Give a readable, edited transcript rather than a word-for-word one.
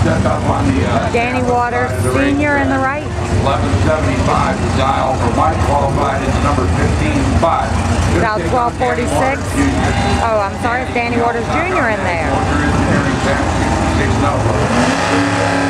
Danny Waters Jr. in the right. 1175, the dial for Mike, qualified is number 15-5. About 1246. Oh, I'm sorry, it's Danny Waters Jr. in there.